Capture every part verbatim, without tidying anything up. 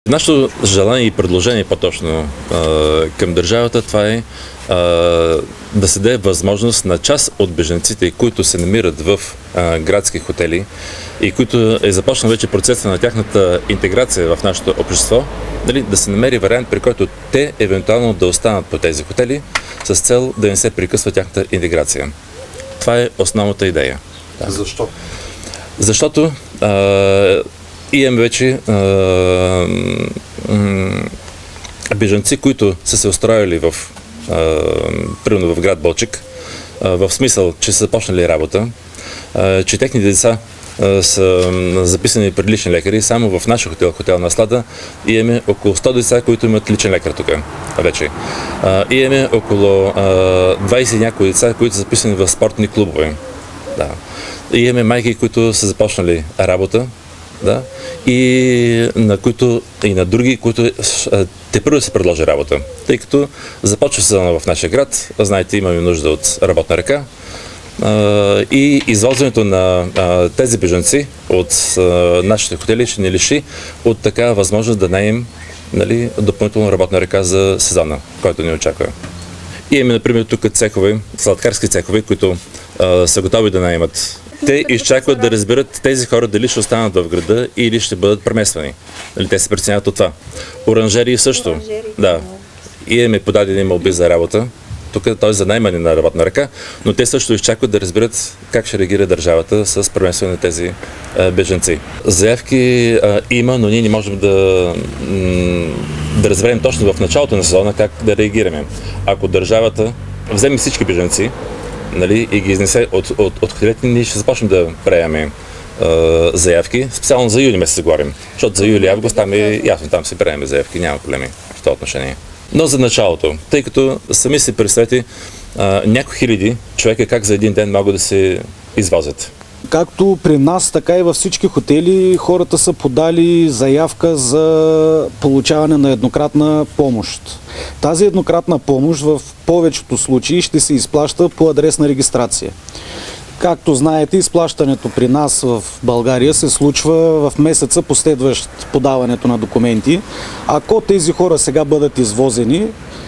Нашето желание и предложение по-точно към държавата, това е да се даде възможност на част от бежанците, които се намират в градски хотели и които е започнал вече процеса на тяхната интеграция в нашето общество, дали, да се намери вариант, при който те евентуално да останат по тези хотели с цел да не се прекъсва тяхната интеграция. Това е основната идея. Да. Защо? Защото а, имаме вече а, м, бежанци, които са се устроили в, а, примерно в град Балчик, а, в смисъл, че са започнали работа, а, че техните деца а, са записани при лични лекари. Само в нашия хотел, хотел Наслада, имаме около сто деца, които имат личен лекар тук вече. А, имаме около а, двайсет някои деца, които са записани в спортни клубове. Да. И имаме майки, които са започнали работа, да, и на които и на други, които те първо се предложи работа. Тъй като започва сезона в нашия град, знаете, имаме нужда от работна ръка и извозването на тези бежанци от нашите хотели ще ни лиши от такава възможност да наем, нали, допълнително работна ръка за сезона, който ни очаква. И имаме, например, тук цехове, сладкарски цехове, които а, са готови да наемат. Те изчакват да разберат тези хора дали ще останат в града или ще бъдат премествани. Нали, те се преценяват от това. Оранжерии също. Оранжерии. Да. И имаме подадени молби за работа. Тук т.е. за наемане на работна ръка, но те също изчакват да разберат как ще реагира държавата с преместване на тези а, бежанци. Заявки а, има, но ние не можем да, да разберем точно в началото на сезона как да реагираме. Ако държавата вземе всички бежанци, нали, и ги изнесе от, от, от хотелите, ние ще започнем да приемаме а, заявки. Специално за юли месец говорим, защото за юли и август там е ясно, там се приемаме заявки, няма проблеми в това отношение. Но за началото, тъй като сами си представете някои хиляди човека как за един ден могат да се извозят. Както при нас, така и във всички хотели хората са подали заявка за получаване на еднократна помощ. Тази еднократна помощ в повечето случаи ще се изплаща по адресна регистрация. Както знаете, изплащането при нас в България се случва в месеца последващ подаването на документи. Ако тези хора сега бъдат извозени,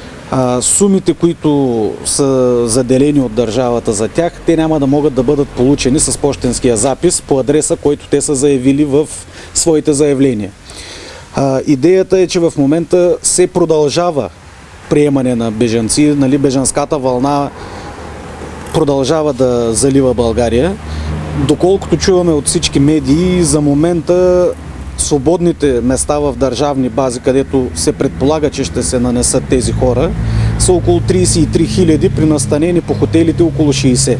сумите, които са заделени от държавата за тях, те няма да могат да бъдат получени с пощенския запис по адреса, който те са заявили в своите заявления. Идеята е, че в момента се продължава приемане на бежанци, нали, бежанската вълна продължава да залива България. Доколкото чуваме от всички медии, за момента свободните места в държавни бази, където се предполага, че ще се нанесат тези хора, са около трийсет и три хиляди, при настанени по хотелите около шейсет.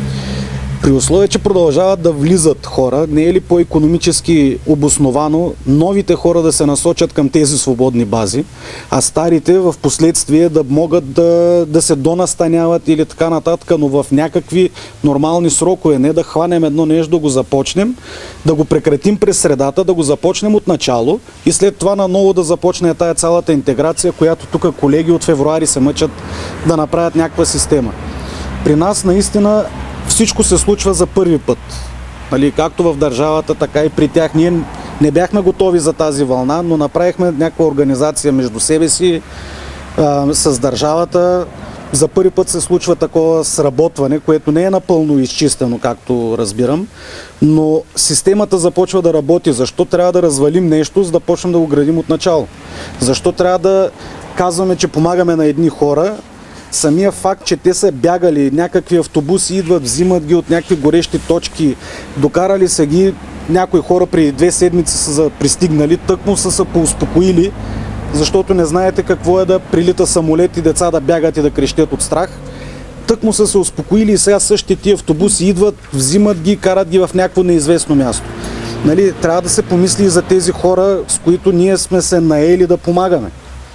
При условие, че продължават да влизат хора, не е ли по-икономически обосновано новите хора да се насочат към тези свободни бази, а старите в последствие да могат да, да се донастаняват или така нататък, но в някакви нормални срокове, не да хванем едно нещо, да го започнем, да го прекратим през средата, да го започнем от начало и след това наново да започне тая цялата интеграция, която тук колеги от февруари се мъчат да направят някаква система. При нас наистина всичко се случва за първи път. Нали, както в държавата, така и при тях. Ние не бяхме готови за тази вълна, но направихме някаква организация между себе си, а, с държавата. За първи път се случва такова сработване, което не е напълно изчистено, както разбирам, но системата започва да работи. Защо трябва да развалим нещо, за да почнем да го градим от начало? Защо трябва да казваме, че помагаме на едни хора? Самия факт, че те са бягали, някакви автобуси идват, взимат ги от някакви горещи точки, докарали са ги, някои хора преди две седмици са пристигнали, тъкмо са се поуспокоили, защото не знаете какво е да прилита самолет и деца да бягат и да крещят от страх. Тъкмо са се успокоили и сега същите тия автобуси идват, взимат ги, карат ги в някакво неизвестно място. Нали, трябва да се помисли и за тези хора, с които ние сме се наели да помагаме.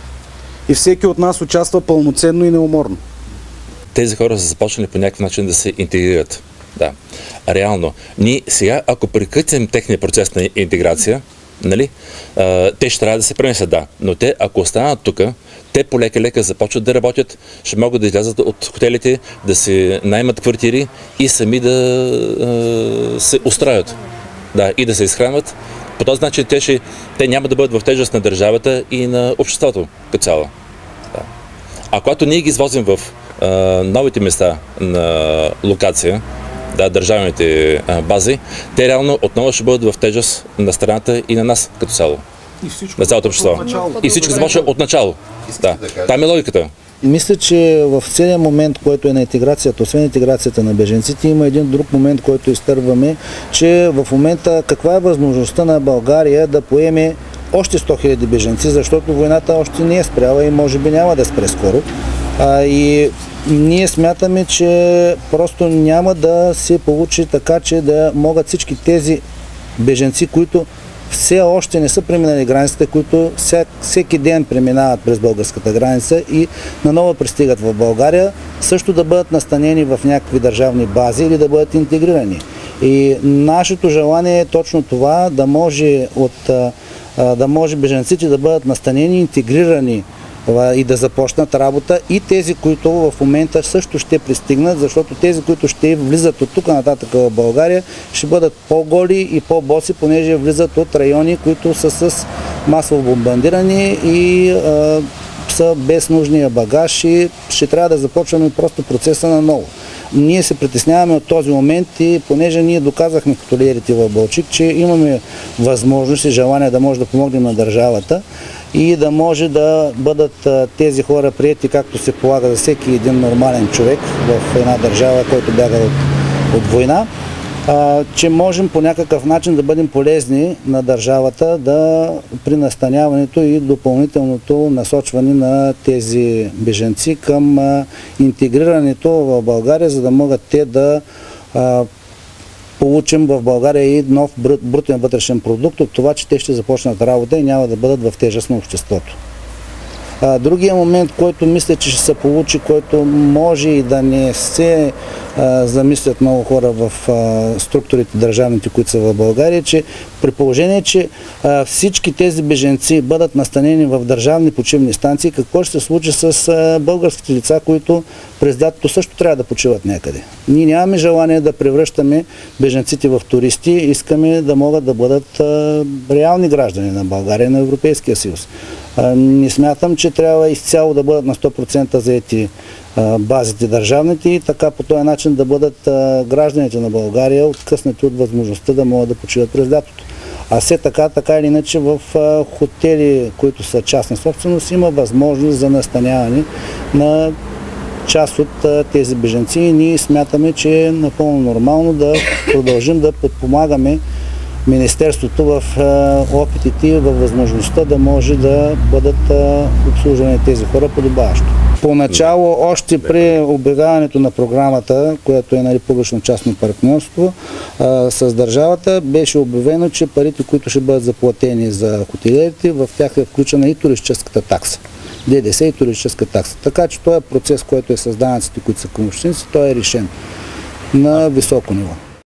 И всеки от нас участва пълноценно и неуморно. Тези хора са започнали по някакъв начин да се интегрират. Да. Реално, ние сега, ако прекъснем техния процес на интеграция, нали, а, те ще трябва да се преместят, да. Но те, ако останат тук, те полека-лека започват да работят, ще могат да излязат от хотелите, да се наймат квартири и сами да а, се устроят. Да, и да се изхранват. По този начин те, ще, те няма да бъдат в тежест на държавата и на обществото като цяло. Да. А когато ние ги извозим в а, новите места на локация, да, държавните а, бази, те реално отново ще бъдат в тежест на страната и на нас като цяло. На цялото общество. И всичко започва от начало. Да. Там е логиката. Мисля, че в целият момент, който е на интеграцията, освен интеграцията на беженците, има един друг момент, който изтърваме, че в момента каква е възможността на България да поеме още сто хиляди беженци, защото войната още не е спряла и може би няма да спре скоро. А, и ние смятаме, че просто няма да се получи така, че да могат всички тези беженци, които все още не са преминали границите, които всяк, всеки ден преминават през българската граница и наново пристигат в България, също да бъдат настанени в някакви държавни бази или да бъдат интегрирани. И нашето желание е точно това, да може, от, да може бежанците да бъдат настанени, интегрирани и да започнат работа, и тези, които в момента също ще пристигнат, защото тези, които ще влизат от тук нататък в България, ще бъдат по-голи и по-боси, понеже влизат от райони, които са с масово бомбардирани и а, са без нужния багаж, и ще трябва да започваме просто процеса наново. Ние се притесняваме от този момент и понеже ние доказахме като лидерите в Балчик, че имаме възможност и желание да може да помогнем на държавата и да може да бъдат тези хора приети както се полага за всеки един нормален човек в една държава, който бяга от, от война, а, че можем по някакъв начин да бъдем полезни на държавата да при настаняването и допълнителното насочване на тези беженци към а, интегрирането в България, за да могат те да а, получим в България и нов брутен вътрешен продукт от това, че те ще започнат работа и няма да бъдат в тежест на обществото. А, другия момент, който мисля, че ще се получи, който може и да не се а, замислят много хора в а, структурите държавните, които са в България, че при положение, че а, всички тези беженци бъдат настанени в държавни почивни станции, какво ще се случи с а, българските лица, които през лятото също трябва да почиват някъде. Ние нямаме желание да превръщаме беженците в туристи, искаме да могат да бъдат а, реални граждани на България и на Европейския съюз. А, не смятам, че трябва изцяло да бъдат на сто процента заети а, базите държавните и така по този начин да бъдат а, гражданите на България откъснати от възможността да могат да почиват през лятото. А все така, така или иначе в а, хотели, които са частна собственост, има възможност за настаняване на част от а, тези бежанци и ние смятаме, че е напълно нормално да продължим да подпомагаме Министерството в а, опитите и във възможността да може да бъдат а, обслужвани тези хора подобаващо. Поначало, още при обявяването на програмата, която е, нали, публично-частно партньорство а, с държавата, беше обявено, че парите, които ще бъдат заплатени за хотелиерите, в тях е включена и туристическата такса. ДДС и туристическа такса. Така че този процес, който е с данъците, които са към общиници, той е решен на високо ниво.